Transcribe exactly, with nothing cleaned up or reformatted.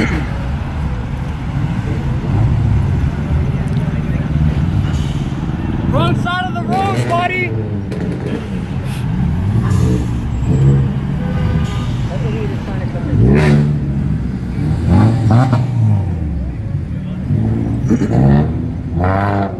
Wrong side of the road, buddy! I think he was trying to come in. Ah.